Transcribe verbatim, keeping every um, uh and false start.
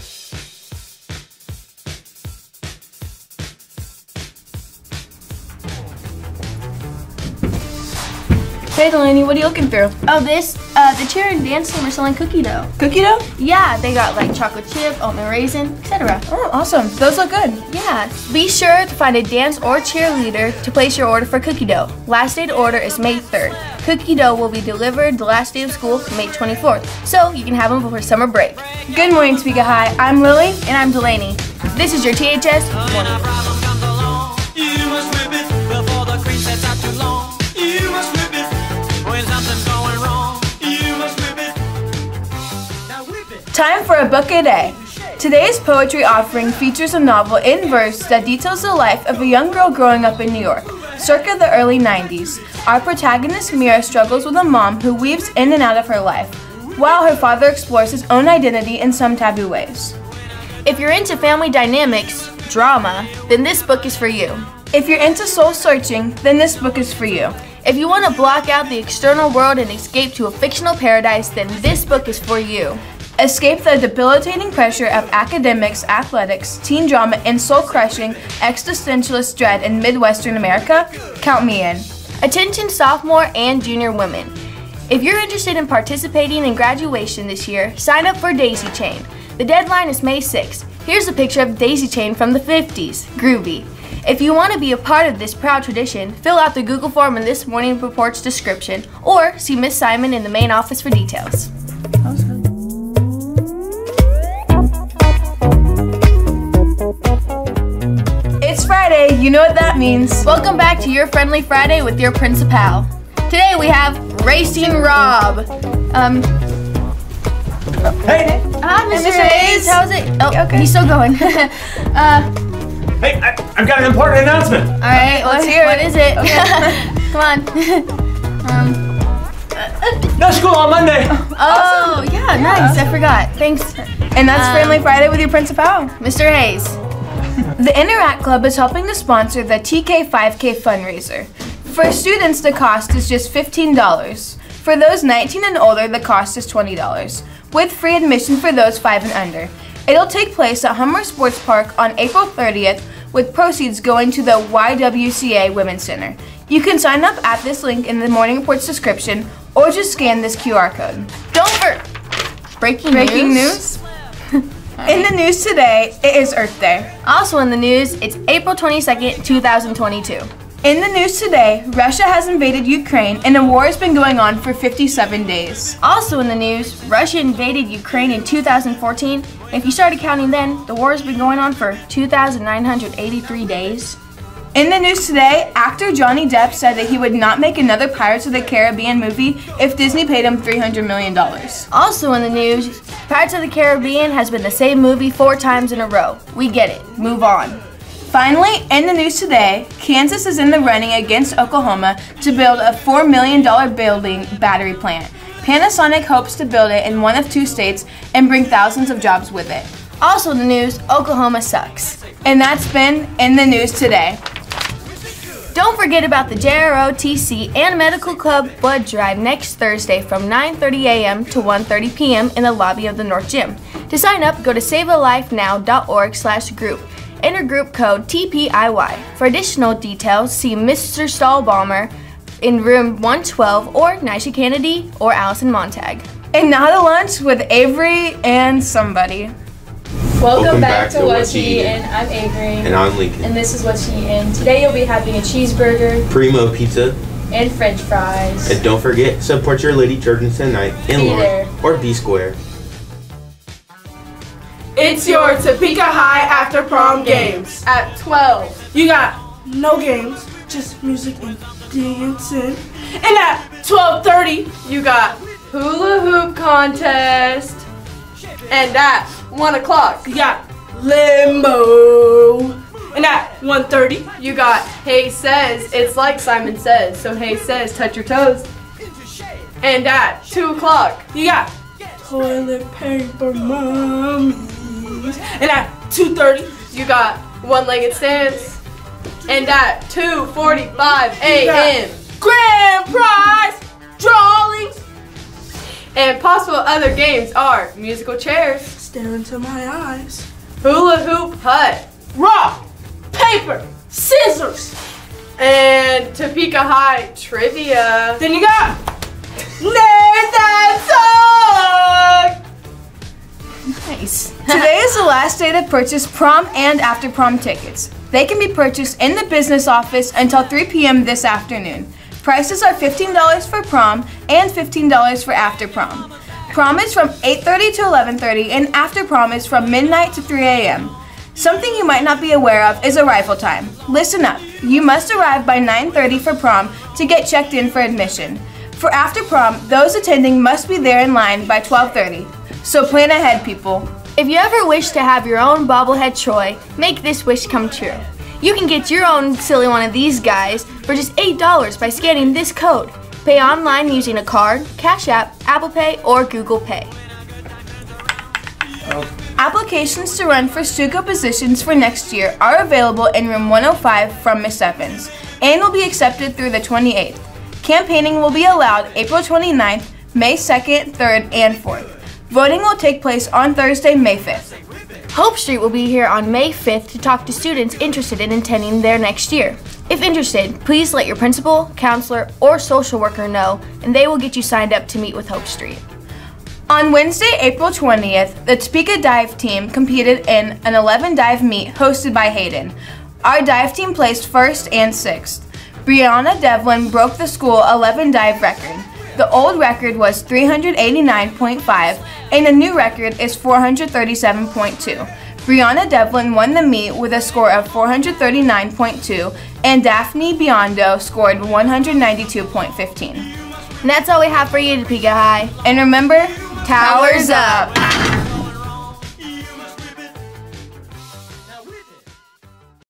Hey Delaney, what are you looking through? Oh, this, uh, the cheer and dance team are selling cookie dough. Cookie dough? Yeah, they got like chocolate chip, almond raisin, et cetera. Oh, awesome. Those look good. Yeah, be sure to find a dance or cheerleader to place your order for cookie dough. Last day to order is May third. Cookie dough will be delivered the last day of school, May twenty-fourth, so you can have them before summer break. Good morning, Topeka High. I'm Lily. And I'm Delaney. This is your T H S Morning. Time for a book a day. Today's poetry offering features a novel in verse that details the life of a young girl growing up in New York, circa the early nineties. Our protagonist Mira struggles with a mom who weaves in and out of her life, while her father explores his own identity in some taboo ways. If you're into family dynamics, drama, then this book is for you. If you're into soul searching, then this book is for you. If you want to block out the external world and escape to a fictional paradise, then this book is for you. Escape the debilitating pressure of academics, athletics, teen drama, and soul-crushing existentialist dread in Midwestern America? Count me in. Attention sophomore and junior women. If you're interested in participating in graduation this year, sign up for Daisy Chain. The deadline is May sixth. Here's a picture of Daisy Chain from the fifties. Groovy. If you want to be a part of this proud tradition, fill out the Google form in this morning report's description, or see Miss Simon in the main office for details. It's Friday, you know what that means. Welcome back to your Friendly Friday with your principal. Today we have Racing Rob. Um, Hey! Hi, Mister Mister Hayes. Hayes. How's it? Oh, Okay. he's still going. uh, Hey, I, I've got an important announcement. all right, Let's what, hear what it. is it? Come on. um, No school on Monday. oh, yeah, nice. I forgot. Thanks, And that's Um, Friendly Friday with your principal. Mister Hayes. The Interact Club is helping to sponsor the T K five K fundraiser. For students, the cost is just fifteen dollars. For those nineteen and older, the cost is twenty dollars, with free admission for those five and under. It'll take place at Hummer Sports Park on April thirtieth, with proceeds going to the Y W C A Women's Center. You can sign up at this link in the Morning Report's description, or just scan this Q R code. Don't for breaking, Breaking news. news? In the news today, it is Earth Day. Also in the news, it's April twenty-second, two thousand twenty-two. In the news today, Russia has invaded Ukraine and a war has been going on for fifty-seven days. Also in the news, Russia invaded Ukraine in two thousand fourteen. If you started counting then, the war has been going on for two thousand nine hundred eighty-three days. In the news today, actor Johnny Depp said that he would not make another Pirates of the Caribbean movie if Disney paid him three hundred million dollars. Also in the news, Pirates of the Caribbean has been the same movie four times in a row. We get it. Move on. Finally, in the news today, Kansas is in the running against Oklahoma to build a four million dollars building battery plant. Panasonic hopes to build it in one of two states and bring thousands of jobs with it. Also in the news, Oklahoma sucks. And that's been in the news today. Don't forget about the J R O T C and Medical Club blood drive next Thursday from nine thirty a m to one thirty p m in the lobby of the North Gym. To sign up, go to save a life now dot org slash group. Enter group code T P I Y. For additional details, see Mister Stahlbaumer in room one twelve or Nisha Kennedy or Allison Montag. And now to lunch with Avery and somebody. Welcome, Welcome back, back to to What's What You Eatin'. Eatin'. I'm Avery. And I'm Lincoln. And this is What's You Eatin'. Today you'll be having a cheeseburger Primo Pizza. and french fries. And don't forget, support your Lady Children's tonight in Be Lawrence there. or B Square. It's your Topeka High After Prom Games at twelve. You got no games, just music and dancing. And at twelve thirty, you got hula hoop contest. And at one o'clock, you got limbo. And at one thirty, you got Hey Says. It's like Simon Says, so Hey Says, touch your toes. And at two o'clock, you got toilet paper mommies. And at two thirty, you got one-legged stance. And at two forty-five a m, grand prize drawings. And possible other games are musical chairs, stare into my eyes. Hula hoop hut. Rock, paper, scissors. And Topeka High trivia. Then you got Name That Song. Nice. Today is the last day to purchase prom and after prom tickets. They can be purchased in the business office until three p m this afternoon. Prices are fifteen dollars for prom and fifteen dollars for after prom. Prom is from eight thirty to eleven thirty and after prom is from midnight to three a m Something you might not be aware of is arrival time. Listen up. You must arrive by nine thirty for prom to get checked in for admission. For after prom, those attending must be there in line by twelve thirty. So plan ahead, people. If you ever wish to have your own bobblehead Troy, make this wish come true. You can get your own silly one of these guys for just eight dollars by scanning this code. Pay online using a card, Cash App, Apple Pay, or Google Pay. Applications to run for Stuco positions for next year are available in room one oh five from Miss Evans and will be accepted through the twenty-eighth. Campaigning will be allowed April twenty-ninth, May second, third, and fourth. Voting will take place on Thursday, May fifth. Hope Street will be here on May fifth to talk to students interested in attending there next year. If interested, please let your principal, counselor, or social worker know, and they will get you signed up to meet with Hope Street. On Wednesday, April twentieth, the Topeka Dive team competed in an eleven dive meet hosted by Hayden. Our dive team placed first and sixth. Brianna Devlin broke the school eleven dive record. The old record was three hundred eighty-nine point five and the new record is four hundred thirty-seven point two. Brianna Devlin won the meet with a score of four hundred thirty-nine point two and Daphne Biondo scored one hundred ninety-two point one five. And that's all we have for you, Topeka High. And remember, Towers up!